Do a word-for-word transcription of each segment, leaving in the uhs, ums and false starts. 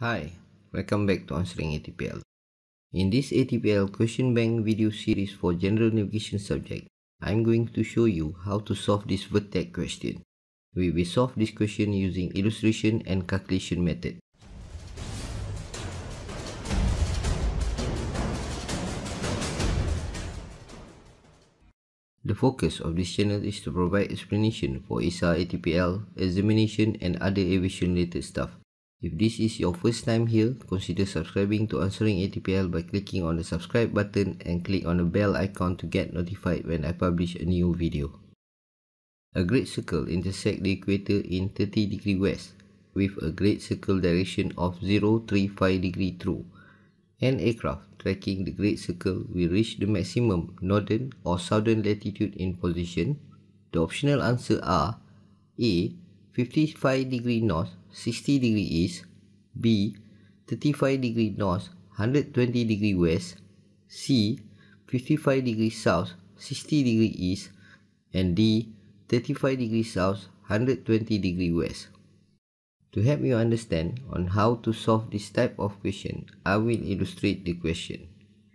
Hi, welcome back to Answering A T P L. In this A T P L question bank video series for general navigation subject, I'm going to show you how to solve this vertex question. We will solve this question using illustration and calculation method. The focus of this channel is to provide explanation for E S A A T P L, examination and other aviation related stuff. If this is your first time here, consider subscribing to Answering A T P L by clicking on the subscribe button and click on the bell icon to get notified when I publish a new video. A great circle intersects the equator in thirty degree west with a great circle direction of zero point three five degree true. An aircraft tracking the great circle will reach the maximum northern or southern latitude in position. The optional answers are A. fifty-five degree north, sixty degree east, B. thirty-five degree north, one hundred twenty degree west, C. fifty-five degree south, sixty degree east, and D. thirty-five degree south, one hundred twenty degree west. To help you understand on how to solve this type of question, I will illustrate the question.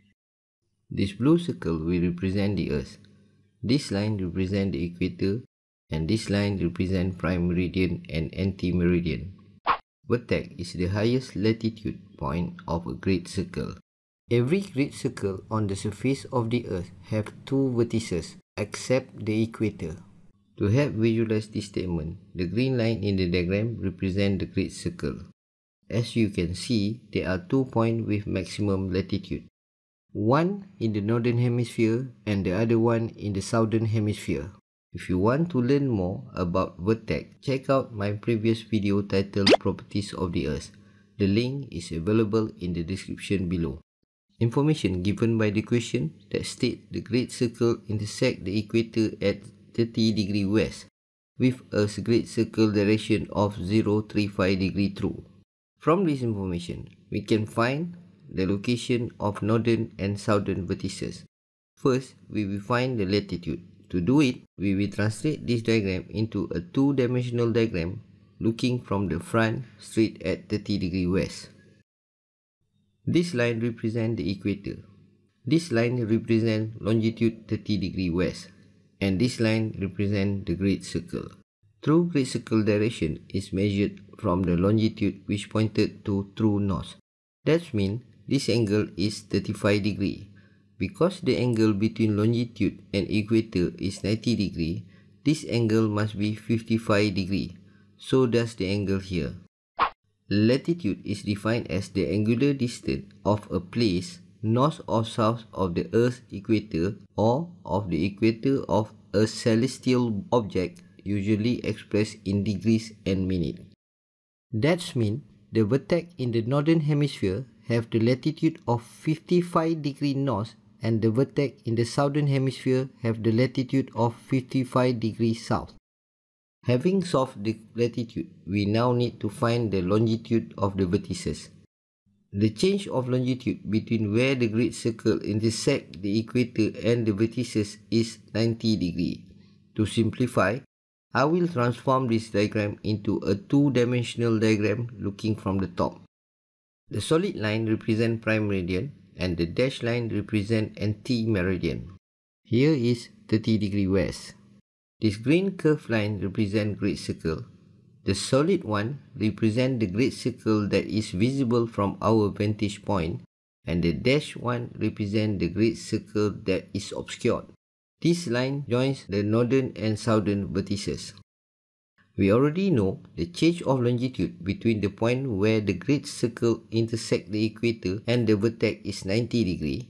This blue circle will represent the Earth. This line represents the equator, and this line represents prime meridian and anti-meridian. Vertex is the highest latitude point of a great circle. Every great circle on the surface of the Earth have two vertices except the equator. To help visualize this statement, the green line in the diagram represents the great circle. As you can see, there are two points with maximum latitude. One in the northern hemisphere and the other one in the southern hemisphere. If you want to learn more about vertex, check out my previous video titled Properties of the Earth. The link is available in the description below. Information given by the question that state the great circle intersects the equator at thirty degree west with a great circle direction of zero point three five degree true. From this information, we can find the location of northern and southern vertices. First, we will find the latitude. To do it, we will translate this diagram into a two-dimensional diagram looking from the front straight at thirty degree west. This line represents the equator. This line represents longitude thirty degree west. And this line represents the great circle. True great circle direction is measured from the longitude which pointed to true north. That means this angle is thirty-five degree. Because the angle between longitude and equator is ninety degree, this angle must be fifty-five degree. So does the angle here. Latitude is defined as the angular distance of a place north or south of the Earth's equator or of the equator of a celestial object, usually expressed in degrees and minutes. That means the vertex in the northern hemisphere have the latitude of fifty-five degree north and the vertex in the southern hemisphere have the latitude of fifty-five degree south. Having solved the latitude, we now need to find the longitude of the vertices. The change of longitude between where the great circle intersects the equator and the vertices is ninety degree. To simplify, I will transform this diagram into a two-dimensional diagram looking from the top. The solid line represents prime meridian and the dashed line represents anti-meridian. Here is thirty degree west. This green curved line represents great circle. The solid one represents the great circle that is visible from our vantage point, and the dashed one represents the great circle that is obscured. This line joins the northern and southern vertices. We already know the change of longitude between the point where the great circle intersects the equator and the vertex is ninety degree.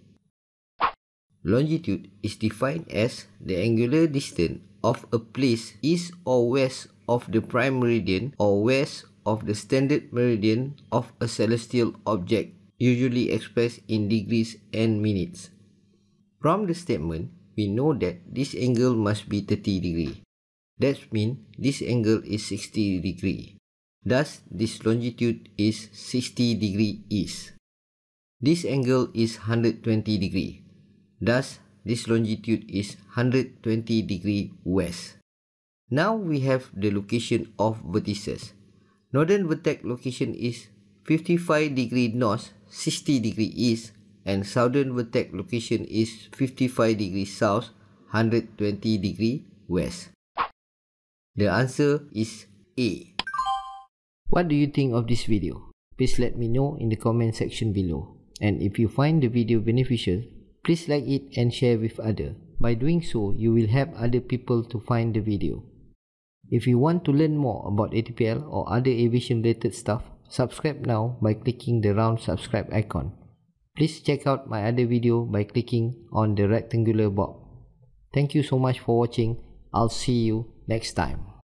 Longitude is defined as the angular distance of a place east or west of the prime meridian or west of the standard meridian of a celestial object, usually expressed in degrees and minutes. From the statement, we know that this angle must be thirty degree. That means this angle is sixty degree. Thus, this longitude is sixty degree east. This angle is one hundred twenty degree. Thus, this longitude is one hundred twenty degree west. Now we have the location of vertices. Northern vertex location is fifty-five degree north, sixty degree east, and southern vertex location is fifty-five degree south, one hundred twenty degree west. The answer is A. What do you think of this video? Please let me know in the comment section below. And if you find the video beneficial, please like it and share with others. By doing so, you will help other people to find the video. If you want to learn more about A T P L or other aviation related stuff, subscribe now by clicking the round subscribe icon. Please check out my other video by clicking on the rectangular box. Thank you so much for watching. I'll see you next time.